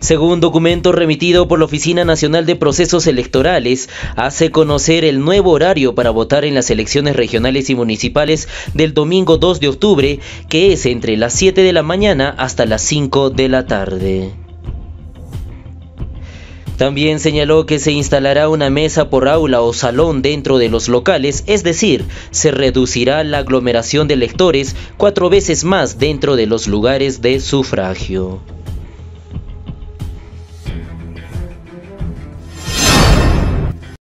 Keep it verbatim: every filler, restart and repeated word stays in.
Según documento remitido por la Oficina Nacional de Procesos Electorales, hace conocer el nuevo horario para votar en las elecciones regionales y municipales del domingo dos de octubre, que es entre las siete de la mañana hasta las cinco de la tarde. También señaló que se instalará una mesa por aula o salón dentro de los locales, es decir, se reducirá la aglomeración de electores cuatro veces más dentro de los lugares de sufragio.